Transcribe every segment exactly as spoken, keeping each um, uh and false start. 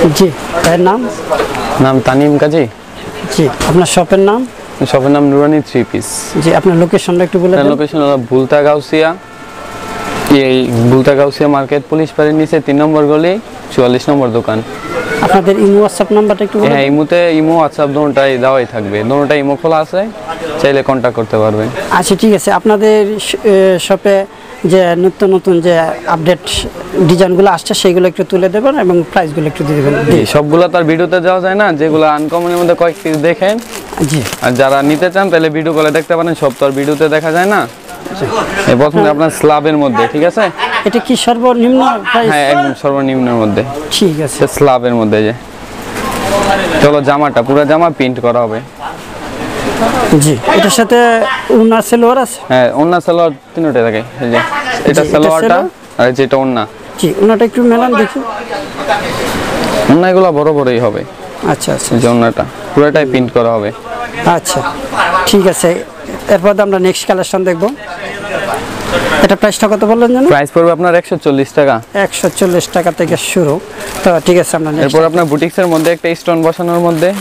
জি, তার নাম নাম তানিম কাজী। জি, আপনার শপের নাম? শপের নাম নুরানি থ্রি পিস। জি, আপনার লোকেশনটা একটু বলে দেন। লোকেশন হলো বুলতা গাউসিয়া, এই বুলতা গাউসিয়া মার্কেট, পুলিশ বাড়ির নিচে তিন নম্বর গলি, চুয়াল্লিশ নম্বর দোকান। আপনাদের ইমো হোয়াটসঅ্যাপ নাম্বারটা একটু বলে দেন। হ্যাঁ, ইমোতে ইমো হোয়াটসঅ্যাপ দুটোটাই দেওয়াই থাকবে, দুটোটাই ইমো খোলা আছে, চাইলে কন্ট্যাক্ট করতে পারবেন। আচ্ছা, ঠিক আছে। আপনাদের শপে যে নতুন নতুন যে আপডেট ডিজাইনগুলো আসছে সেগুলো একটু তুলে দেবেন এবং প্রাইসগুলো একটু দিয়ে দেবেন। জি, সবগুলো তো আর ভিডিওতে দেওয়া যায় না, যেগুলো আনকমনের মধ্যে কয়েক পিস দেখেন। জি, আর যারা নিতে চান তাহলে ভিডিও কলে দেখতে পারেন, সব তো আর ভিডিওতে দেখা যায় না। এই প্রথমে আপনার স্ল্যাবের মধ্যে, ঠিক আছে? এটা কি সর্বনিম্ন প্রাইস? হ্যাঁ, একদম সর্বনিম্নের মধ্যে। ঠিক আছে, স্ল্যাবের মধ্যে। যে চলো, জামাটা পুরো জামা প্রিন্ট করা হবে। জি, এটার সাথে ওন্না সালোয়ার আছে? হ্যাঁ, ওন্না সালোয়ার তিনটা থাকে। এই যে এটা সালোয়ারটা, আর যেটা ওন্না। জি, ওন্নাটা একটু মেলান দেখি। ওন্নাগুলো বড় বড়ই হবে। আচ্ছা আচ্ছা, এই যে ওন্নাটা পুরোটাই প্রিন্ট করা হবে। আচ্ছা, ঠিক আছে। এরপর আমরা নেক্সট কালেকশন দেখব। এটা প্রাইসটা কত বললেন জানেন? প্রাইস পড়বে আপনার একশো চল্লিশ টাকা। একশো চল্লিশ টাকা থেকে শুরু। তো ঠিক আছে, আমরা এরপর আপনার বুটিক্সের মধ্যে একটা স্টোন বসানোর মধ্যে,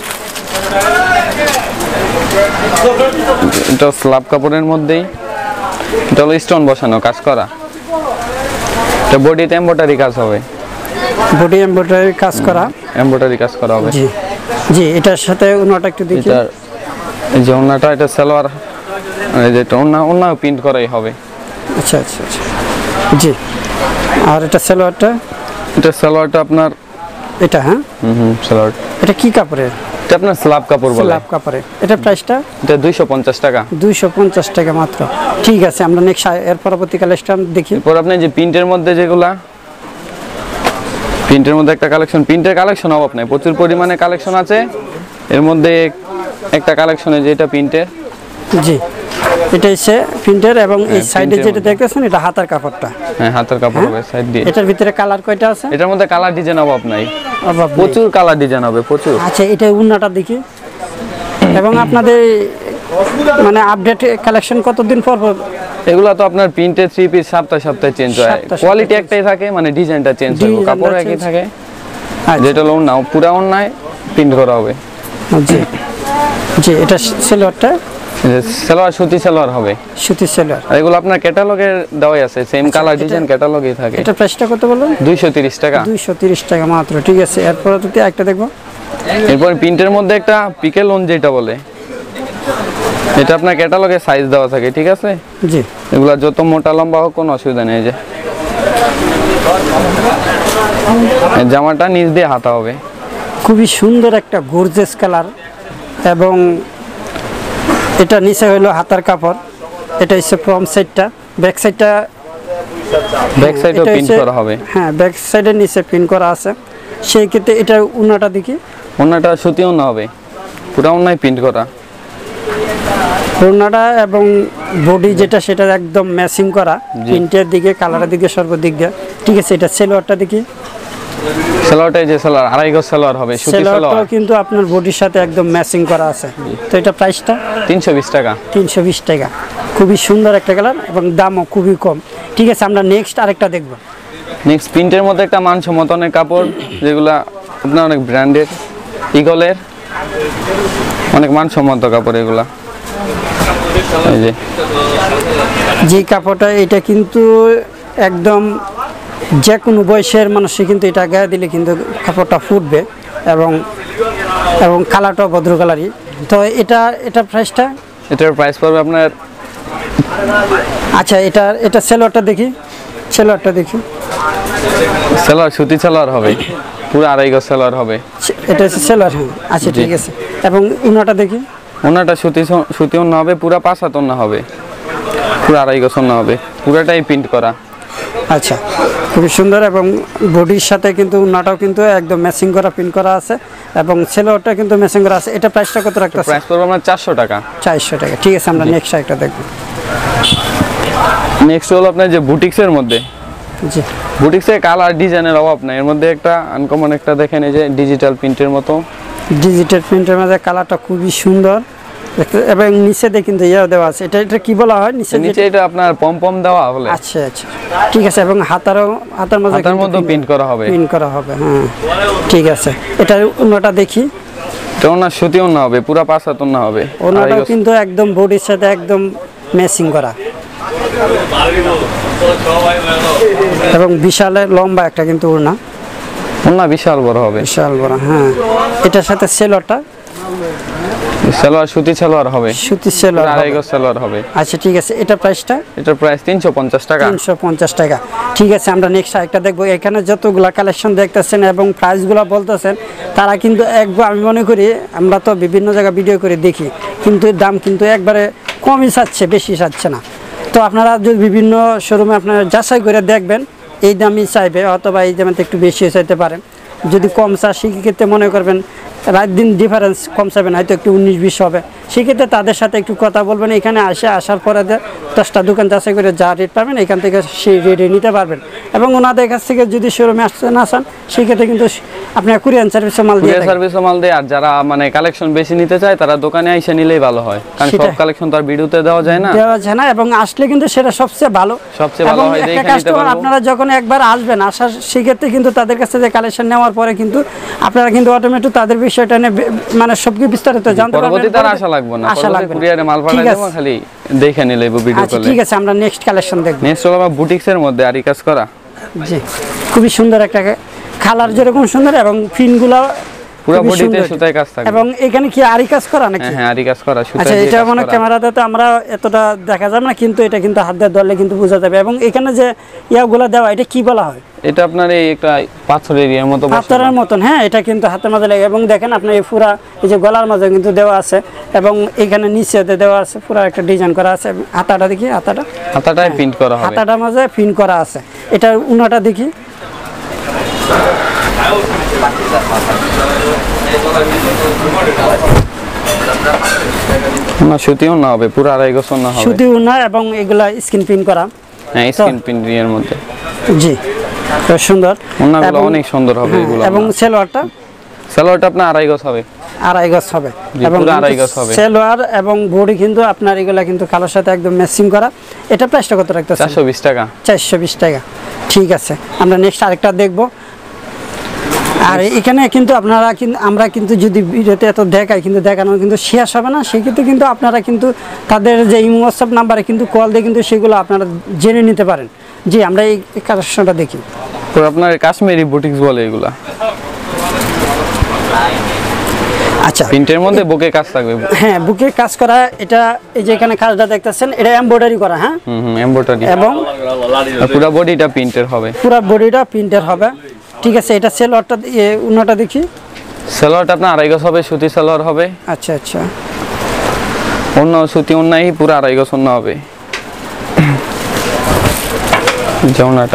এটা স্ল্যাব কাপড়ের মধ্যেই, এটা হলো স্টোন বসানো, কাজ করা। এটা বডিতে এমব্রয়ডারি কাজ হবে। বডি এমব্রয়ডারি কাজ করা, এমব্রয়ডারি কাজ করা হবে। জি জি, এটার সাথে ওন্নাটা একটু দেখি। এটা এই যে ওন্নাটা, এটা সালোয়ার, এই যে ওন্না, ওন্নাও প্রিন্ট করাই হবে। আচ্ছা আচ্ছা আচ্ছা, জি। আর এটা সালোয়ারটা? এটা সালোয়ারটা আপনার এটা, হ্যাঁ হুম হুম সালোয়ার। এটা কি কাপড়ের? এটা আপনার স্ল্যাব কাপড় বলে। স্ল্যাব কাপড়ের। এটা প্রাইসটা? এটা দুইশো পঞ্চাশ টাকা। দুইশো পঞ্চাশ টাকা মাত্র। ঠিক আছে, আমরা নেক্সট এর পরবর্তী কালেকশন দেখি। এরপর আপনি যে প্রিন্টের মধ্যে, যেগুলা প্রিন্টের মধ্যে একটা কালেকশন, প্রিন্টের কালেকশন অভাব নাই, প্রচুর পরিমাণে কালেকশন আছে। এর মধ্যে একটা কালেকশনে যেটা প্রিন্টের, জি, এটা হচ্ছে প্রিন্টের, এবং এই সাইডে যেটা দেখতেছেন এটা হাতার কাপড়টা। হ্যাঁ, হাতের কাপড় হবে সাইড দিয়ে। এটার ভিতরে কালার কয়টা আছে? এটার মধ্যে কালার ডিজাইন অভাব নাই, অভাব নেই। প্রচুর কালার ডিজাইন হবে, প্রচুর। আচ্ছা, এটা ওন্নাটা দেখি। এবং আপনাদের মানে আপডেট কালেকশন কতদিন পর পর? এগুলা তো আপনার প্রিন্টের থ্রি পিস সপ্তাহে সপ্তাহে চেঞ্জ হয়, কোয়ালিটি একটাই থাকে, মানে ডিজাইনটা চেঞ্জ হয়, কাপড় একই থাকে। যেটা লোন নাও পুরো অন্যায় প্রিন্ট করা হবে। জি জি, এটা সালোয়ারটা? সালোয়ার সুতি সালোয়ার হবে, সুতি সালোয়ার। আর এগুলো আপনার ক্যাটালগে দেওয়াই আছে, সেম কালার ডিজাইন ক্যাটালগেই থাকে। এটা প্রাইসটা কত বললেন? দুইশো তিরিশ টাকা। দুইশো তিরিশ টাকা মাত্র। ঠিক আছে, এরপর যদি একটা দেখবো। এরপর প্রিন্টের মধ্যে একটা পিকে লোন যেটা বলে, এটা আপনার ক্যাটালগে সাইজ দেওয়া থাকে, ঠিক আছে? জি, এগুলা যত মোটা লম্বা হোক কোনো অসুবিধা নেই। যে জামাটা নিচ দিয়ে হাতা হবে, খুবই সুন্দর একটা গর্জিয়াস কালার, এবং এটা নিচে হলো হাতার কাপড়। এটা হচ্ছে ফ্রন্ট সাইডটা, ব্যাক সাইডটা, ব্যাক সাইডও প্রিন্ট করা হবে। হ্যাঁ, ব্যাক সাইডের নিচে প্রিন্ট করা আছে। সেই ক্ষেত্রে এটা ওন্নাটা দেখি। ওন্নাটা সুতি ওন্না হবে, পুরো ওন্নায় প্রিন্ট করা। ওন্নাটা এবং বডি যেটা সেটা একদম ম্যাচিং করা, প্রিন্টের দিকে, কালারের দিকে, সর্বদিক দিয়ে। ঠিক আছে, এটা সালোয়ারটা দেখি। সালোয়ারটা যে সালোয়ার আড়াই গজ সালোয়ার হবে, সুতি সালোয়ার, কিন্তু আপনার বডির সাথে একদম ম্যাচিং করা আছে। তো এটা প্রাইসটা? তিনশো বিশ টাকা। তিনশো বিশ টাকা। খুবই সুন্দর একটা কালার এবং দামও খুবই কম। ঠিক আছে, আমরা নেক্সট আরেকটা দেখব। নেক্সট প্রিন্টের মধ্যে একটা মানসম্মত অনেক কাপড়, যেগুলা আপনার অনেক ব্র্যান্ডের, ইগলের, অনেক মানসম্মত কাপড় এগুলা। এই যে যে কাপড়টা, এটা কিন্তু একদম যে কোনো বয়সের মানুষই কিন্তু এটা গায়ে দিলে কিন্তু কাপড়টা ফুটবে, এবং এবং কালারটাও ভদ্র কালারই। তো এটা এটা প্রাইসটা? এটার প্রাইস পড়বে আপনার, আচ্ছা, এটা এটা সালোয়ারটা দেখি। সালোয়ারটা দেখি। সালোয়ার সুতি সালোয়ার হবে, পুরো আড়াই গজ সালোয়ার হবে। এটা হচ্ছে সালোয়ার, হ্যাঁ। আচ্ছা, ঠিক আছে। এবং ওন্নাটা দেখি। ওন্নাটা সুতি সুতি ওন্না হবে, পুরো পাঁচ হাত ওন্না হবে, পুরো আড়াই গজ ওন্না হবে, পুরোটাই প্রিন্ট করা। আচ্ছা, খুবই সুন্দর, এবং বডির সাথে কিন্তু ওন্নাটাও কিন্তু একদম ম্যাচিং করা, প্রিন্ট করা আছে, এবং সালোয়ারটা কিন্তু ম্যাচিং করা আছে। এটা প্রাইসটা কত রাখতে? প্রাইস পড়বে আপনার চারশো টাকা। চারশো টাকা। ঠিক আছে, আমরা নেক্সট একটা দেখব। নেক্সট হলো আপনার যে বুটিক্সের মধ্যে, জি, বুটিক্সে কালার ডিজাইনের অভাব নাই। এর মধ্যে একটা আনকমন একটা দেখেন, এই যে ডিজিটাল প্রিন্টের মতো, ডিজিটাল প্রিন্টের মধ্যে কালারটা খুবই সুন্দর, এবং নিচে দিয়ে কিন্তু ইয়া দেওয়া আছে, এটা এটা কি বলা হয় নিচে? নিচে এটা আপনার পম পম দেওয়া বলে। আচ্ছা আচ্ছা ঠিক আছে, এবং হাতারও হাতার মধ্যে হাতার মধ্যে প্রিন্ট করা হবে, প্রিন্ট করা হবে। হ্যাঁ ঠিক আছে, এটা অন্যটা দেখি। এটা ওনার সুতি ওন্না হবে, পুরো পাঁচ হাত ওন্না হবে। ওন্নাটা কিন্তু একদম বডির সাথে একদম ম্যাচিং করা এবং বিশাল লম্বা একটা কিন্তু ওড়না, ওন্না বিশাল বড় হবে, বিশাল বড়। হ্যাঁ এটার সাথে সেলোয়ারটা সালোয়ার সুতি সালোয়ার হবে, সুতি সালোয়ার আড়াই গজ সালোয়ার হবে। আচ্ছা ঠিক আছে, এটা প্রাইসটা? এটার প্রাইস তিনশো পঞ্চাশ টাকা। তিনশো পঞ্চাশ টাকা। ঠিক আছে, আমরা নেক্সট আরেকটা দেখবো। এখানে যতগুলা কালেকশন দেখতেছেন এবং প্রাইসগুলো বলতেছেন, তারা কিন্তু একবার আমি মনে করি আমরা তো বিভিন্ন জায়গায় ভিডিও করে দেখি, কিন্তু দাম কিন্তু একবারে কমই চাচ্ছে, বেশি চাচ্ছে না। তো আপনারা যদি বিভিন্ন শোরুমে আপনারা যাচাই করে দেখবেন এই দামই চাইবে, অথবা এই দামে একটু বেশি চাইতে পারেন। যদি কম চা সেক্ষেত্রে মনে করবেন রাত দিন ডিফারেন্স কম চাবেন, হয়তো একটু উনিশ বিশ হবে, সেক্ষেত্রে তাদের সাথে একটু কথা বলবেন। এখানে আসে আসার পরে দশটা দোকান যাচাই করে যা রেট পাবেন এখান থেকে সেই রেটে নিতে পারবেন। এবং ওনাদের কাছ থেকে যদি শোরুমে আসতে না চান সেক্ষেত্রে কিন্তু আপনার কুরিয়ার সার্ভিসও মাল দিয়ে সার্ভিসও মাল দেয়। আর যারা মানে কালেকশন বেশি নিতে চায় তারা দোকানে এসে নিলেই ভালো হয়, কারণ সব কালেকশন তো আর ভিডিওতে দেওয়া যায় না, দেওয়া যায় না। এবং আসলে কিন্তু সেটা সবচেয়ে ভালো, সবচেয়ে ভালো হয়। একটা কাস্টমার আপনারা যখন একবার আসবেন, আসার সেক্ষেত্রে কিন্তু তাদের কাছে যে কালেকশন নেওয়ার পরে কিন্তু আপনারা কিন্তু অটোমেটিক তাদের বিষয়টা নিয়ে মানে সবকিছু বিস্তারিত জানতে পারবেন। পরবর্তীতে আর আশা লাগবে না, আশা লাগবে কুরিয়ারে মাল পাঠাই দেব, খালি দেখে নিলে ভিডিও আচ্ছা কলে। ঠিক আছে, আমরা নেক্সট কালেকশন দেখব। নেক্সট হলো আমার বুটিক্সের মধ্যে আরি কাজ করা। জি খুবই সুন্দর একটা কালার, যেরকম সুন্দর এবং প্রিন্টগুলো পুরো বডিতে সুতায় কাজ থাকে। এবং এখানে কি আরি কাজ করা নাকি? হ্যাঁ আরি কাজ করা সুতায়। আচ্ছা এটা মানে ক্যামেরাতে তো আমরা এতটা দেখা যাবে না, কিন্তু এটা কিন্তু হাত দিয়ে ধরলে কিন্তু বোঝা যাবে। এবং এখানে যে ইয়াগুলো দেওয়া, এটা কি বলা হয়? এটা আপনার এই একটা পাথরের এর মতো, পাথরের মতন। হ্যাঁ এটা কিন্তু হাতের মাঝে লাগে। এবং দেখেন আপনার এই পুরা এই যে গলার মাঝে কিন্তু দেওয়া আছে, এবং এখানে নিচেতে দেওয়া আছে, পুরো একটা ডিজাইন করা আছে। হাতাটা দেখি, হাতাটা হাতাটায় প্রিন্ট করা হবে, হাতাটার মাঝে প্রিন্ট করা আছে। এটা উনাটা দেখি, না সুতিও না হবে, পুরো আড়াই গজ না হবে, সুতিও না। এবং এগুলা স্ক্রিন প্রিন্ট করা। হ্যাঁ স্ক্রিন প্রিন্ট এর মধ্যে। জি খুব সুন্দর, ওনাগুলো অনেক সুন্দর হবে এগুলো। এবং সালোয়ারটা? সালোয়ারটা আপনার আড়াই গজ হবে, আড়াই গজ হবে। এবং আড়াই গজ হবে সালোয়ার এবং বডি কিন্তু আপনার এগুলা কিন্তু কালোর সাথে একদম ম্যাচিং করা। এটা প্রাইসটা কত রাখতেছেন? চারশো বিশ টাকা। চারশো বিশ টাকা। ঠিক আছে, আমরা নেক্সট আরেকটা দেখবো। আর এখানে কিন্তু আপনারা কিন্তু আমরা কিন্তু যদি ভিডিওতে এত দেখাই, কিন্তু দেখানো কিন্তু শেষ হবে না, সেক্ষেত্রে কিন্তু আপনারা কিন্তু তাদের যে হোয়াটসঅ্যাপ নাম্বারে কিন্তু কল দিয়ে কিন্তু সেগুলো আপনারা জেনে নিতে পারেন। জি আমরা এই কালেকশনটা দেখি। তো আপনার কাশ্মীরি বুটিক্স বলে এগুলা। আচ্ছা প্রিন্টের মধ্যে বুকে কাজ থাকবে। হ্যাঁ বুকে কাজ করা। এটা এই যে এখানে কাজটা দেখতেছেন, এটা এমব্রয়ডারি করা। হ্যাঁ হুম হুম এমব্রয়ডারি, এবং পুরো বডিটা প্রিন্টের হবে, পুরো বডিটা প্রিন্টের হবে। ঠিক আছে, এটা সালোয়ারটা উন্নটা দেখি। সালোয়ারটা আপনার আড়াই গজ হবে, সুতি সালোয়ার হবে। আচ্ছা আচ্ছা, অন্য সুতি অন্যাই পুরো আড়াই গজ অন্য হবে। জাউনাটা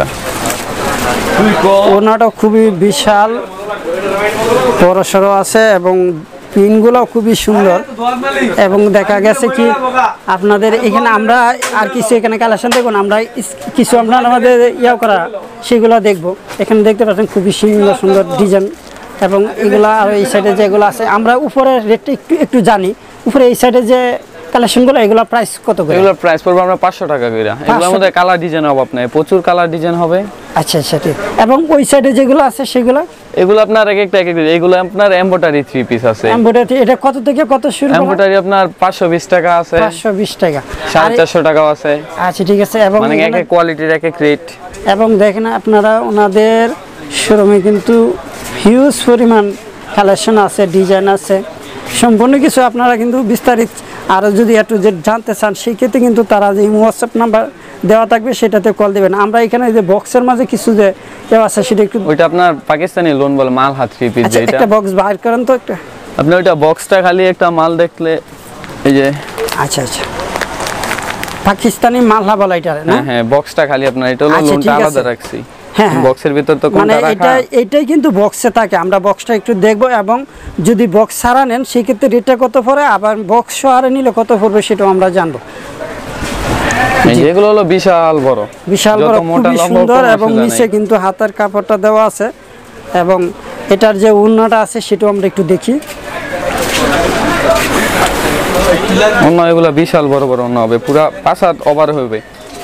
ওনাটা খুবই বিশাল বড় সড়ো আছে, এবং পিনগুলো খুবই সুন্দর। এবং দেখা গেছে কি আপনাদের এখানে আমরা আর কিছু এখানে কালেকশন দেখুন, আমরা কিছু আপনার আমাদের ইয়া করা সেগুলো দেখবো। এখানে দেখতে পাচ্ছেন খুবই সুন্দর সুন্দর ডিজাইন, এবং এগুলা আর এই সাইডে যেগুলো আছে আমরা উপরের রেটটা একটু একটু জানি। উপরে এই সাইডে যে কালেকশনগুলো এগুলো প্রাইস কত করে? এগুলো প্রাইস পড়বে আমরা পাঁচশো টাকা করে। এগুলোর মধ্যে কালার ডিজাইন হবে, আপনার প্রচুর কালার ডিজাইন হবে। আচ্ছা আচ্ছা ঠিক। এবং ওই সাইডে যেগুলো আছে সেগুলো এগুলো আপনার এক একটা এক এক এগুলো আপনার এমব্রয়ডারি থ্রি পিস আছে। এমব্রয়ডারি এটা কত থেকে কত শুরু? এমব্রয়ডারি আপনার পাঁচশো বিশ টাকা আছে, পাঁচশো বিশ টাকা, সাড়ে চারশো টাকাও আছে। আচ্ছা ঠিক আছে। এবং মানে এক এক কোয়ালিটির এক এক রেট। এবং দেখেন আপনারা ওনাদের শোরুমে কিন্তু হিউজ পরিমাণ কালেকশন আছে, ডিজাইন আছে, সম্পূর্ণ কিছু আপনারা কিন্তু বিস্তারিত আরও যদি একটু যে জানতে চান সেক্ষেত্রে কিন্তু তারা যে হোয়াটসঅ্যাপ নাম্বার দেওয়া থাকবে সেটাতে কল দেবেন। আমরা এখানে যে বক্সের মাঝে কিছু যে দেওয়া আছে সেটা একটু, ওইটা আপনার পাকিস্তানি লোন বলে মাল হাত থ্রি পিস। যেটা একটা বক্স বাইর করেন তো একটা, আপনি ওইটা বক্সটা খালি একটা মাল দেখলে এই যে। আচ্ছা আচ্ছা, পাকিস্তানি মালহা বলা এটা না? হ্যাঁ হ্যাঁ বক্সটা খালি আপনার, এটা হলো লোনটা আলাদা রাখছি। হ্যাঁ বক্সের ভিতর তো কোনটা মানে রাখা, এটা এইটাই কিন্তু বক্সে থাকে। আমরা বক্সটা একটু দেখব, এবং যদি বক্স ছাড়া নেন সেক্ষেত্রে রেটটা কত পড়ে, আবার বক্স ছাড়া নিলে কত পড়বে সেটাও আমরা জানবো। যেগুলো হলো বিশাল বড়, বিশাল বড়, খুবই সুন্দর। এবং নিচে কিন্তু হাতার কাপড়টা দেওয়া আছে, এবং এটার যে উন্নাটা আছে সেটাও আমরা একটু দেখি। অন্য এগুলা বিশাল বড় বড় অন্য হবে, পুরা পাঁচ হাত ওভার হবে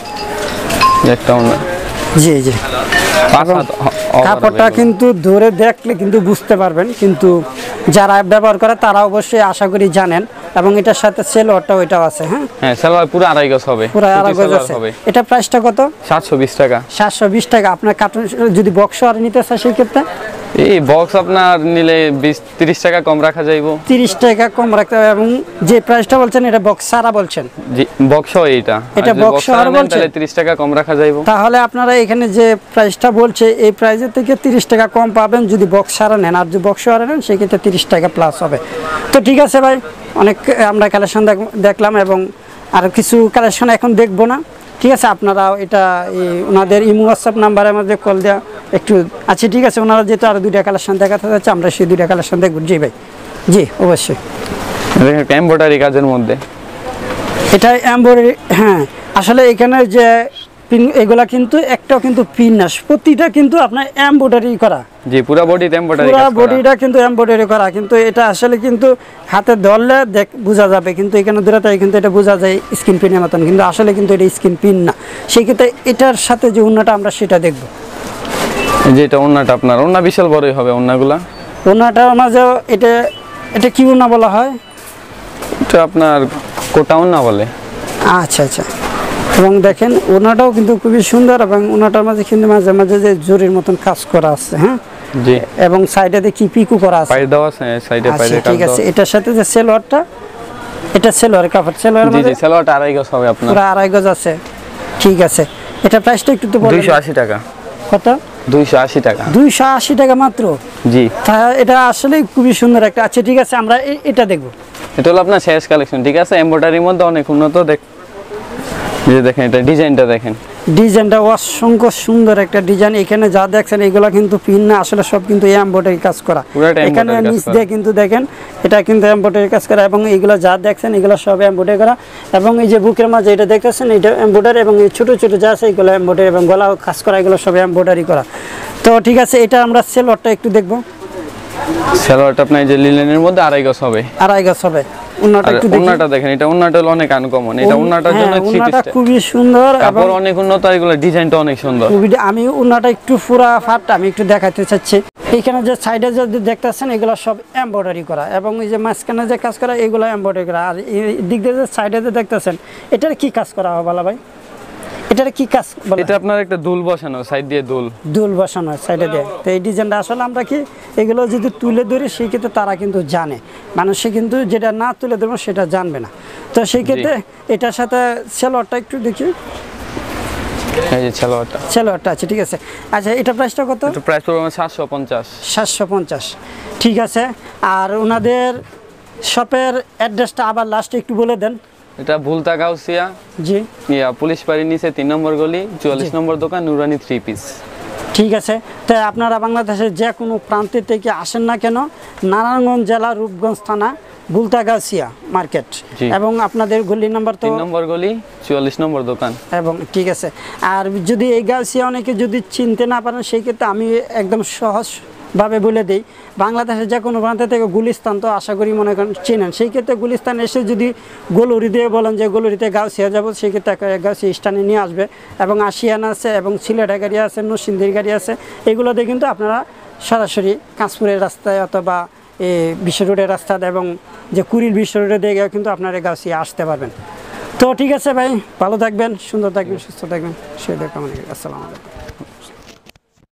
একটা অন্য। জি জি, পাঁচ হাত over কাপড়টা হবে। কিন্তু ধরে দেখলে কিন্তু বুঝতে পারবেন, কিন্তু যারা ব্যবহার করে তারা অবশ্যই আশা করি জানেন। এবং এটার সাথে সেলোয়ারটা ওইটাও আছে। হ্যাঁ হ্যাঁ, সালোয়ার পুরো আড়াই গজ হবে, পুরো সুতি আড়াই গজ সালোয়ার আছে। হবে। এটা প্রাইসটা কত? সাতশো বিশ টাকা। সাতশো বিশ টাকা। আপনার কার্টুন যদি বক্স আর নিতে চায় সেই ক্ষেত্রে এই বক্স আপনার নিলে বিশ তিরিশ টাকা কম রাখা যাইব। তিরিশ টাকা কম রাখতে হবে। এবং যে প্রাইসটা বলছেন এটা বক্স সারা বলছেন? জি, বক্স এইটা। এটা বক্স আর বলছেন, তাহলে তিরিশ টাকা কম রাখা যাইব। তাহলে আপনারা এখানে যে প্রাইসটা বলছে এই প্রাইসের থেকে তিরিশ টাকা কম পাবেন যদি বক্স সারা নেন। আর যদি বক্স সারা নেন সেক্ষেত্রে তিরিশ টাকা প্লাস হবে। তো ঠিক আছে ভাই, অনেক আমরা কালেকশন দেখলাম এবং আর কিছু কালেকশন এখন দেখবো না। ঠিক আছে, আপনারা এটা ওনাদের ইমো হোয়াটসঅ্যাপ নাম্বারের মধ্যে কল দেওয়া একটু আচ্ছা ঠিক আছে। ওনারা যেহেতু আরও দুইটা কালেকশন দেখাতে যাচ্ছে, আমরা সেই দুইটা কালেকশন দেখবো। জি ভাই, জি অবশ্যই। এমব্রয়ডারি কাজের মধ্যে এটা এমব্রয়ডারি। হ্যাঁ, আসলে এখানে যে পিন এগুলা কিন্তু একটাও কিন্তু পিন না, প্রতিটা কিন্তু আপনার এমব্রয়ডারি করা। জি, পুরো বডিতে এমব্রয়ডারি কাজ পুরো করা। বডিটা কিন্তু এমব্রয়ডারি করা, কিন্তু এটা আসলে কিন্তু হাতে ধরলে দেখ বোঝা যাবে, কিন্তু এখানে দূরতে কিন্তু এটা বোঝা যায় স্কিন পিনের মতন, কিন্তু আসলে কিন্তু এটা স্কিন পিন না। সেই ক্ষেত্রে এটার সাথে যে ওন্নাটা আমরা সেটা দেখব। এই যে এটা ওন্নাটা আপনার ওন্না বিশাল বড়ই হবে ওন্নাগুলা। ওন্নাটার মাঝে এটা এটা কি ওন্না বলা হয়? এটা আপনার কোটা ওন্না বলে। আচ্ছা আচ্ছা। এবং দেখেন ওনাটাও কিন্তু খুবই সুন্দর, এবং ওনাটার মাঝে কিন্তু মাঝে মাঝে যে জরির মতন কাজ করা আছে। হ্যাঁ জি, এবং সাইডে কি পিকু করা আছে, পাই দাও আছে সাইডে আচ্ছা পাইরে কাজ ঠিক আছে। দাও। এটার সাথে যে সেলোয়ারটা, এটা সেলোয়ার কাপড়, সেলোয়ার জি মধ্যে জি, সালোয়ারটা আড়াই গজ হবে আপনার। পুরো আড়াই গজ আছে। ঠিক আছে, এটা প্রাইসটা একটু তো বলুন। দুইশো আশি টাকা। কত? দুইশো আশি টাকা। দুইশো আশি টাকা মাত্র? জি, তা এটা আসলে খুবই সুন্দর একটা। আচ্ছা ঠিক আছে, আমরা এ- এটা দেখব। এটা হলো আপনার শেষ কালেকশন। ঠিক আছে, এমব্রয়ডারির মধ্যে অনেক উন্নত। দেখ, এই যে দেখেন, এটা ডিজাইনটা দেখেন, ডিজাইনটা অসংখ্য সুন্দর একটা ডিজাইন। এখানে যা দেখছেন এগুলো কিন্তু পিন না, আসলে সব কিন্তু এমব্রয়ডারি কাজ করা। পুরোটা এখানে embroidery কাজ নিচ করা। দিয়ে কিন্তু দেখেন এটা কিন্তু এমব্রয়ডারি কাজ করা, এবং এগুলো যা দেখছেন এগুলো সব এমব্রয়ডারি করা। এবং এই যে বুকের মাঝে এটা দেখতেছেন এটা এমব্রয়ডারি, এবং এই ছোট ছোট যা আছে এগুলো এমব্রয়ডারি, এবং গলা কাজ করা এগুলো সব এমব্রয়ডারি করা। তো ঠিক আছে, এটা আমরা সেলোয়ারটা একটু দেখবো। সালোয়ারটা আপনার এই যে লিনেনের মধ্যে আড়াই গজ হবে। আড়াই গজ হবে। উন্নাটা আর একটু দেখি। ওন্নাটা দেখেন, এটা ওন্নাটা হলো অনেক আনকমন। এটা ওন্নাটার জন্য হ্যাঁ, থ্রি উন্নাটা পিস। খুবই সুন্দর এবং কাপড় অনেক উন্নত, আর এগুলো ডিজাইনটা অনেক সুন্দর। খুবই, আমি উন্নাটা একটু পুরা ফাটটা আমি একটু দেখাতে চাচ্ছি। এখানে যে সাইডে যদি দেখতেছেন এগুলো সব এমব্রয়ডারি করা, এবং এই যে মাঝখানে যে কাজ করা এগুলো এমব্রয়ডারি করা। আর এই দিক দিয়ে যে সাইডে যে দেখতেছেন এটার কি কাজ করা হবে বলা ভাই? এটার কি কাজ বলে? এটা আপনার একটা দুল বসানো, সাইড দিয়ে দুল দুল বসানো সাইডে দিয়ে। তো এই ডিজাইনটা আসলে আমরা কি এগুলো যদি তুলে ধরি সেই ক্ষেত্রে তারা কিন্তু জানে, মানুষে কিন্তু যেটা না তুলে ধরবো সেটা জানবে না। তো সেই ক্ষেত্রে এটার সাথে সেলোয়ারটা একটু দেখি। এই যে সালোয়ারটা, সেলোয়ারটা আছে ঠিক আছে। আচ্ছা, এটা প্রাইসটা কত? এটা প্রাইস পড়বে সাতশো পঞ্চাশ। সাতশো পঞ্চাশ। ঠিক আছে। আর ওনাদের শপের অ্যাড্রেসটা আবার লাস্টে একটু বলে দেন। এটা ভুলতা গাউসিয়া, জি ইয়া পুলিশ বাড়ির নিচে তিন নম্বর গলি, চুয়াল্লিশ নম্বর দোকান, নুরানি থ্রি পিস। ঠিক আছে। তাই আপনারা বাংলাদেশের যে কোনো প্রান্তে থেকে আসেন না কেন, নারায়ণগঞ্জ জেলা রূপগঞ্জ থানা ভুলতা গাউসিয়া মার্কেট, জি। এবং আপনাদের গলি নাম্বার তো তিন নম্বর গলি, চুয়াল্লিশ নম্বর দোকান। এবং ঠিক আছে। আর যদি এই গাউসিয়া অনেকে যদি চিনতে না পারেন সেই ক্ষেত্রে আমি একদম সহজভাবে বলে দিই, বাংলাদেশের যে কোনো প্রান্ত থেকে গুলিস্তান তো আশা করি মনে করেন চিনেন, সেই ক্ষেত্রে গুলিস্তান এসে যদি গলুরি দিয়ে বলেন যে গলুরিতে গাউসিয়া যাবো, সেই ক্ষেত্রে গাউসিয়া স্টানে নিয়ে আসবে। এবং আশিয়ান আছে, এবং সিলেটের গাড়ি আছে, নরসিংদীর গাড়ি আছে, এগুলো দিয়ে কিন্তু আপনারা সরাসরি কাঁচপুরের রাস্তায় অথবা এই বিশ্ব রোডের রাস্তা এবং যে কুড়ির বিশ্ব রোডে দিয়ে গিয়েও কিন্তু আপনারা গাউসিয়া আসতে পারবেন। তো ঠিক আছে ভাই, ভালো থাকবেন, সুন্দর থাকবেন, সুস্থ থাকবেন, সে দেখা। আসসালামু আলাইকুম।